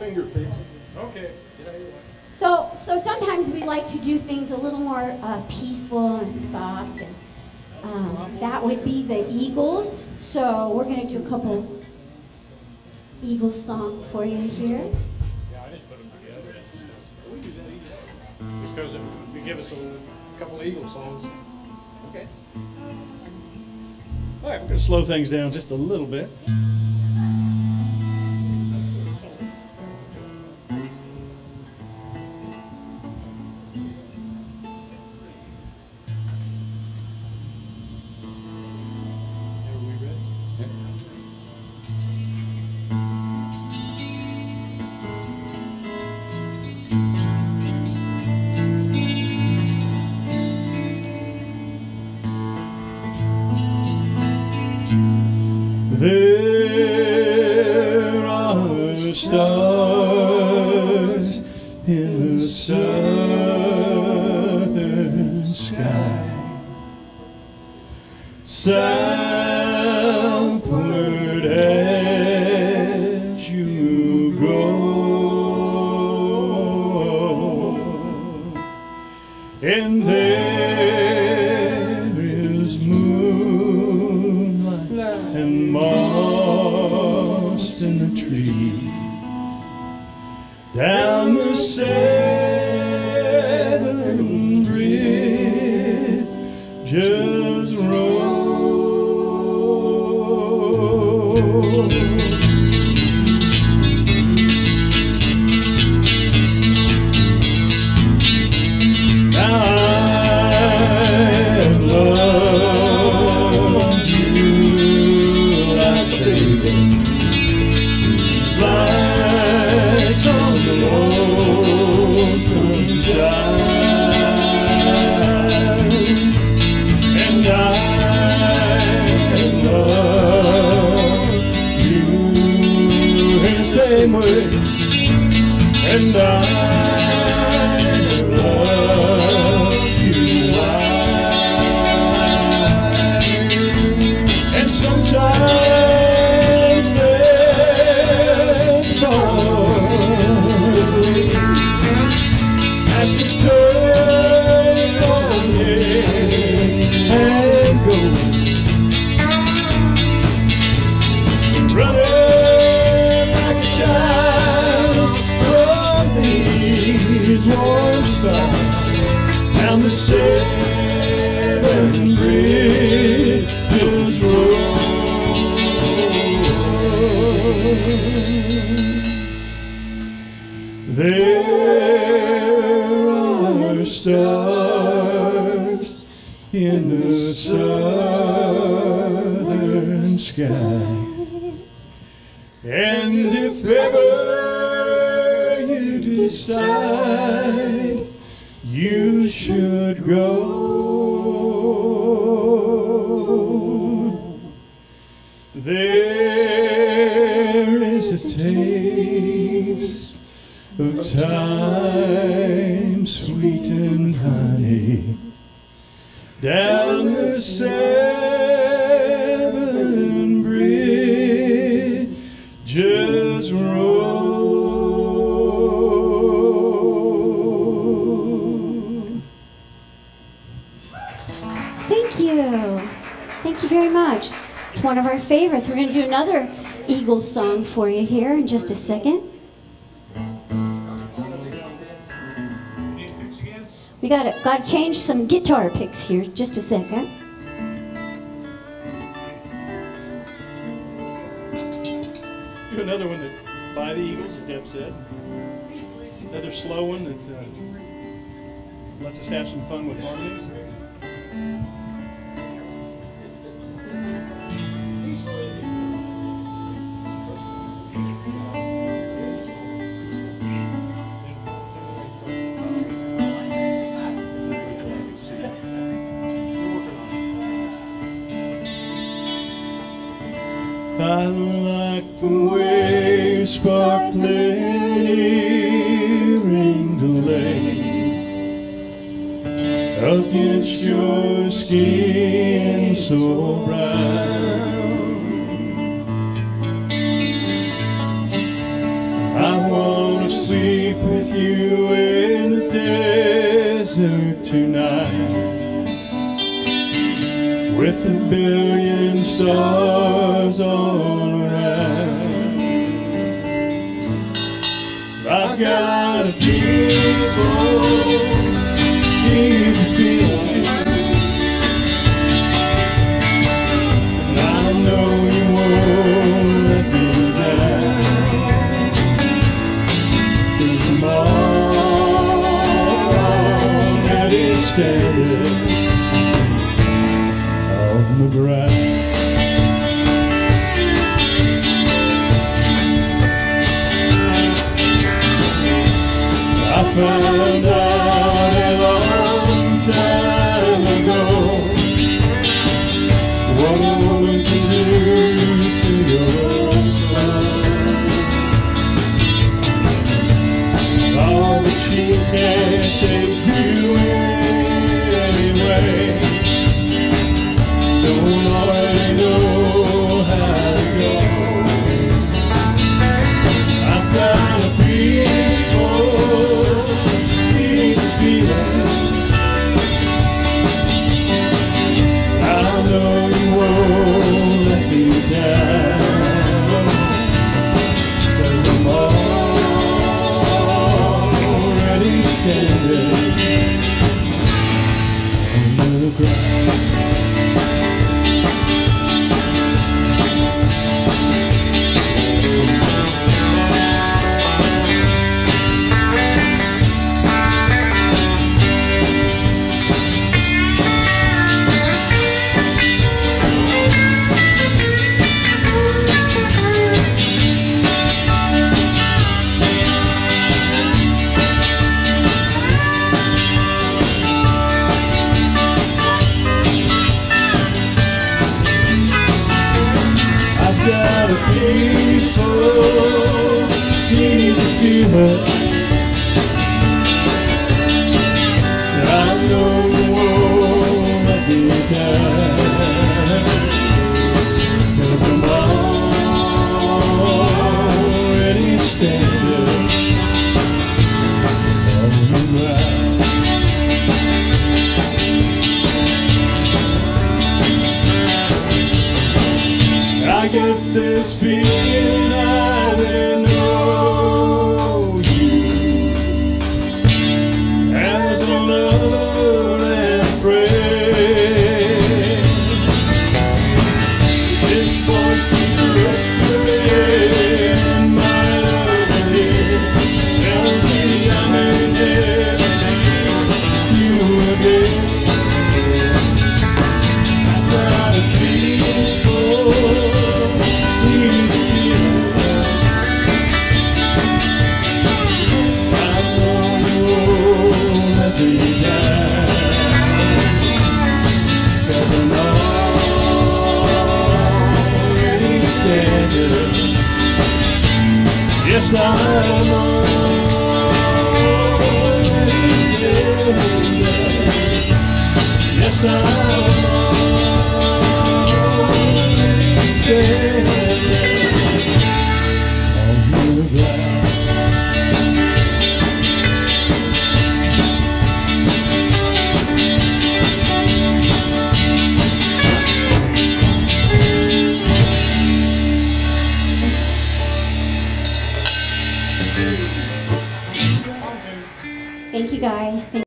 Finger picks. Okay. So sometimes we like to do things a little more peaceful and soft, and that would be the Eagles. So we're going to do a couple Eagles songs for you here. Yeah, I just put them together. We do that easy. Just because they give us a couple of Eagle songs. Okay. All right, we're going to slow things down just a little bit. There are stars in the southern sky, southward as you go, and there is moonlight and moss in the trees. Down the Severn Bridge just roll. Now I've loved you like baby, lights on the lonesome child, and I love you in the same way, and I love you wide, and sometimes there's a cause has to turn your head and go, running like a child from these warm stars down the Severn Bridge road. There are stars in the southern sky, and if ever you decide you should go, there is a taste of time, sweet and honey, down the Severn Bridge just roll. Thank you. Thank you very much. It's one of our favorites. We're going to do another Eagles song for you here in just a second. We got to change some guitar picks here. Just a second. Do another one that by the Eagles, as Deb said. Another slow one that lets us have some fun with harmonies. I like the waves sparkling in the lake against your skin so brown. I want sleep with you in the desert tonight, with a billion stars all around. I've got a peaceful, easy feeling, and I know you won't let me down, 'cause I'm already standing on the ground. I found out a long time ago what a woman can do to your soul. Oh, but she can't take you anyway. Don't already know how to go. I've got a peaceful, easy feeling. I know you won't let me down, 'cause I'm already standing on the ground. Got a peaceful, easy feeling. I know you won't let me down, 'cause I'm already standing on the ground. I get this feeling I know you as a lover and friend. This voice keeps whispering in my other ear, tells me I may never see you again. I've got a peaceful, yes, I'm already standing. Yes, I'm already standing on the ground. Thank you guys.